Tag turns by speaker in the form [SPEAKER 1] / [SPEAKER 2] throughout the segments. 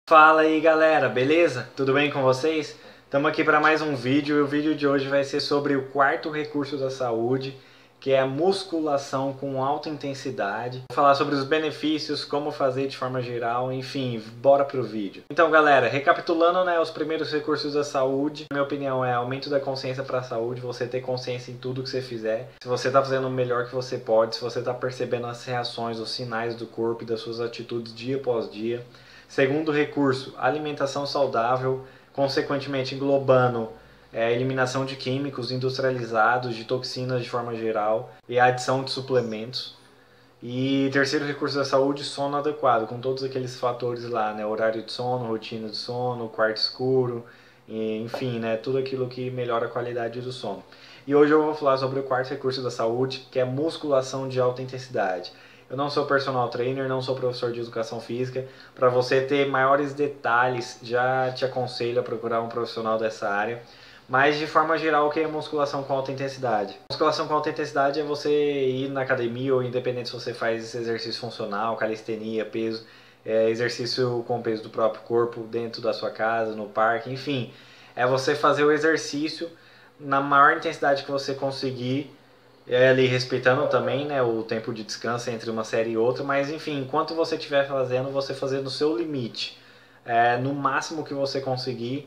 [SPEAKER 1] Fala aí galera, beleza? Tudo bem com vocês? Estamos aqui para mais um vídeo e o vídeo de hoje vai ser sobre o quarto recurso da saúde, que é a musculação com alta intensidade. Vou falar sobre os benefícios, como fazer de forma geral, enfim, bora pro vídeo. Então galera, recapitulando, os primeiros recursos da saúde, minha opinião é aumento da consciência para a saúde, você ter consciência em tudo que você fizer, se você está fazendo o melhor que você pode, se você está percebendo as reações, os sinais do corpo e das suas atitudes dia após dia. Segundo recurso, alimentação saudável, consequentemente englobando eliminação de químicos industrializados, de toxinas de forma geral e a adição de suplementos. E terceiro recurso da saúde, sono adequado, com todos aqueles fatores lá, horário de sono, rotina de sono, quarto escuro, enfim, tudo aquilo que melhora a qualidade do sono. E hoje eu vou falar sobre o quarto recurso da saúde, que é musculação de alta intensidade. Eu não sou personal trainer, não sou professor de educação física. Para você ter maiores detalhes, já te aconselho a procurar um profissional dessa área. Mas de forma geral, o que é musculação com alta intensidade? Musculação com alta intensidade é você ir na academia, ou independente se você faz esse exercício funcional, calistenia, peso, exercício com o peso do próprio corpo, dentro da sua casa, no parque, enfim. É você fazer o exercício na maior intensidade que você conseguir, ali respeitando também o tempo de descanso entre uma série e outra, mas enfim, enquanto você estiver fazendo, você fazer no seu limite, no máximo que você conseguir,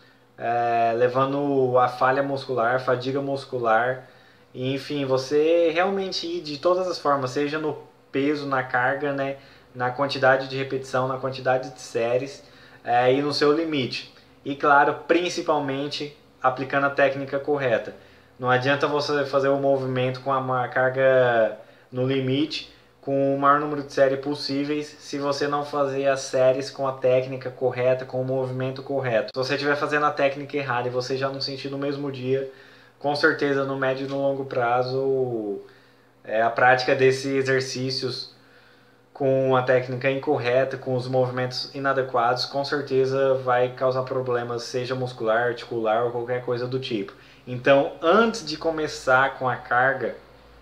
[SPEAKER 1] levando a falha muscular, fadiga muscular, e, enfim, você realmente ir de todas as formas, seja no peso, na carga, na quantidade de repetição, na quantidade de séries, e no seu limite. E claro, principalmente aplicando a técnica correta. Não adianta você fazer o movimento com a carga no limite, com o maior número de séries possíveis, se você não fazer as séries com a técnica correta, com o movimento correto. Se você estiver fazendo a técnica errada e você já não sentir no mesmo dia, com certeza no médio e no longo prazo, a prática desses exercícios com a técnica incorreta, com os movimentos inadequados, com certeza vai causar problemas, seja muscular, articular ou qualquer coisa do tipo. Então, antes de começar com a carga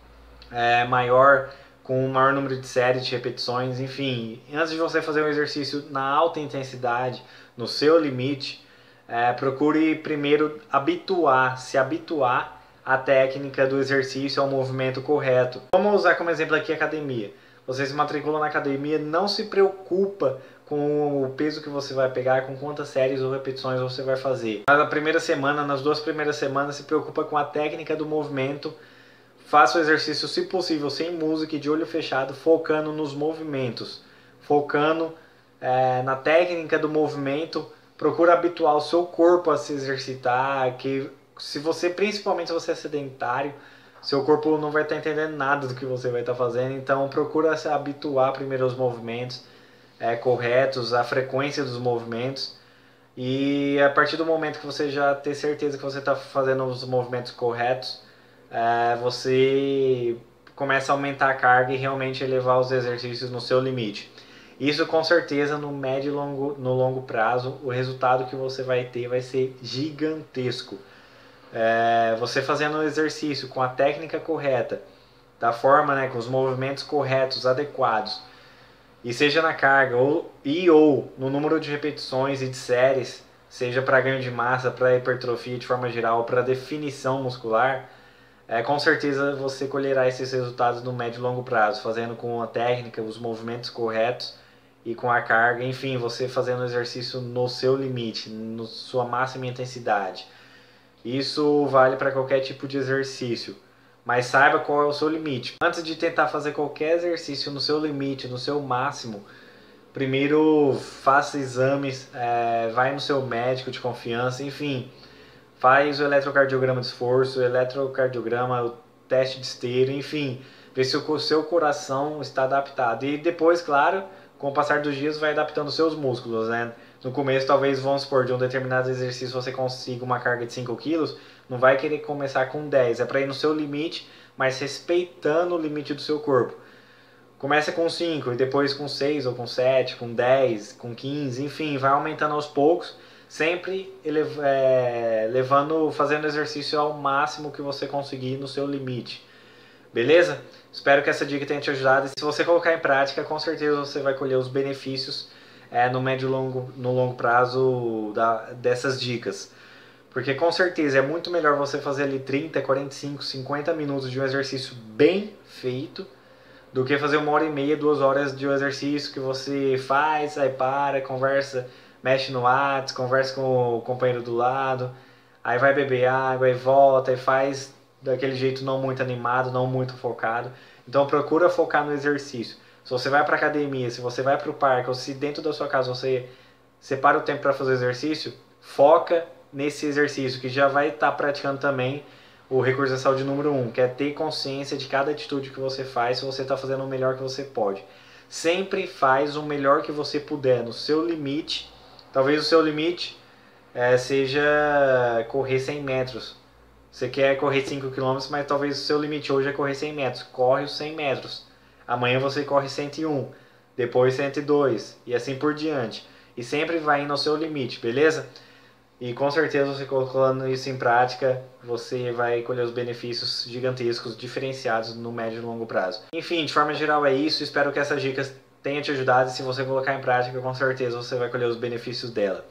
[SPEAKER 1] maior, com o maior número de séries, de repetições, enfim, antes de você fazer um exercício na alta intensidade, no seu limite, procure primeiro se habituar à técnica do exercício, ao movimento correto. Vamos usar como exemplo aqui a academia. Você se matricula na academia, não se preocupa com o peso que você vai pegar, com quantas séries ou repetições você vai fazer. Na primeira semana, nas 2 primeiras semanas, se preocupa com a técnica do movimento. Faça o exercício, se possível, sem música e de olho fechado, focando nos movimentos, focando na técnica do movimento. Procura habituar o seu corpo a se exercitar, que principalmente se você é sedentário, seu corpo não vai estar entendendo nada do que você vai estar fazendo, então procura se habituar primeiro aos movimentos corretos, à frequência dos movimentos, e a partir do momento que você já ter certeza que você está fazendo os movimentos corretos, você começa a aumentar a carga e realmente elevar os exercícios no seu limite. Isso com certeza no médio e no longo prazo, o resultado que você vai ter vai ser gigantesco. Você fazendo o exercício com a técnica correta, da forma, com os movimentos corretos, adequados, e seja na carga ou no número de repetições e de séries, seja para ganho de massa, para hipertrofia de forma geral, para definição muscular, com certeza você colherá esses resultados no médio e longo prazo, fazendo com a técnica, os movimentos corretos e com a carga, enfim, você fazendo o exercício no seu limite, na sua máxima intensidade. Isso vale para qualquer tipo de exercício, mas saiba qual é o seu limite. Antes de tentar fazer qualquer exercício no seu limite, no seu máximo, primeiro faça exames, vai no seu médico de confiança, enfim, faz o eletrocardiograma de esforço, o eletrocardiograma, o teste de esteira, enfim, vê se o seu coração está adaptado. E depois, claro, com o passar dos dias vai adaptando os seus músculos, No começo, talvez, vamos supor, de um determinado exercício você consiga uma carga de 5 kg, não vai querer começar com 10, é para ir no seu limite, mas respeitando o limite do seu corpo. Começa com 5 e depois com 6 ou com 7, com 10, com 15, enfim, vai aumentando aos poucos, sempre fazendo exercício ao máximo que você conseguir no seu limite. Beleza? Espero que essa dica tenha te ajudado. E se você colocar em prática, com certeza você vai colher os benefícios no médio e no longo prazo dessas dicas. Porque com certeza é muito melhor você fazer ali 30, 45, 50 minutos de um exercício bem feito do que fazer 1h30, 2 horas de um exercício que você faz, aí para, conversa, mexe no WhatsApp, conversa com o companheiro do lado, aí vai beber água, aí volta, e faz daquele jeito não muito animado, não muito focado. Então procura focar no exercício. Se você vai para academia, se você vai para o parque, ou se dentro da sua casa você separa o tempo para fazer exercício, foca nesse exercício que já vai estar praticando também o recurso da saúde número 1, que é ter consciência de cada atitude que você faz, se você está fazendo o melhor que você pode. Sempre faz o melhor que você puder, no seu limite. Talvez o seu limite seja correr 100 metros. Você quer correr 5 km, mas talvez o seu limite hoje é correr 100 metros. Corre os 100 metros. Amanhã você corre 101, depois 102 e assim por diante. E sempre vai indo ao seu limite, beleza? E com certeza você colocando isso em prática, você vai colher os benefícios gigantescos, diferenciados no médio e longo prazo. Enfim, de forma geral é isso. Espero que essas dicas tenham te ajudado. E se você colocar em prática, com certeza você vai colher os benefícios dela.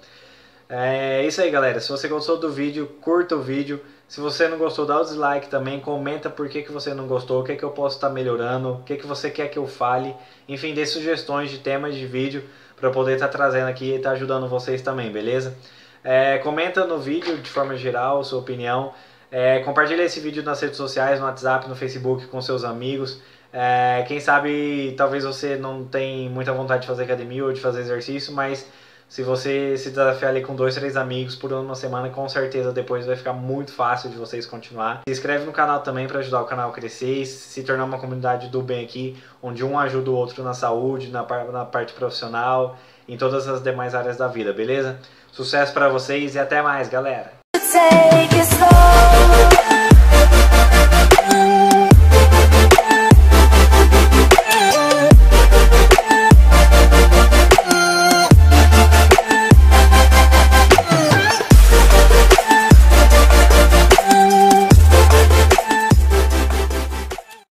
[SPEAKER 1] É isso aí, galera. Se você gostou do vídeo, curta o vídeo. Se você não gostou, dá o dislike também. Comenta por que você não gostou, o que eu posso estar melhorando, o que você quer que eu fale. Enfim, dê sugestões de temas de vídeo para eu poder estar trazendo aqui e estar ajudando vocês também, beleza? Comenta no vídeo de forma geral sua opinião. Compartilha esse vídeo nas redes sociais, no WhatsApp, no Facebook com seus amigos. Quem sabe talvez você não tenha muita vontade de fazer academia ou de fazer exercício, mas se você se desafiar ali com 2, 3 amigos por uma semana, com certeza depois vai ficar muito fácil de vocês continuar. Se inscreve no canal também para ajudar o canal a crescer e se tornar uma comunidade do bem aqui, onde um ajuda o outro na saúde, na parte profissional, em todas as demais áreas da vida, beleza? Sucesso para vocês e até mais, galera!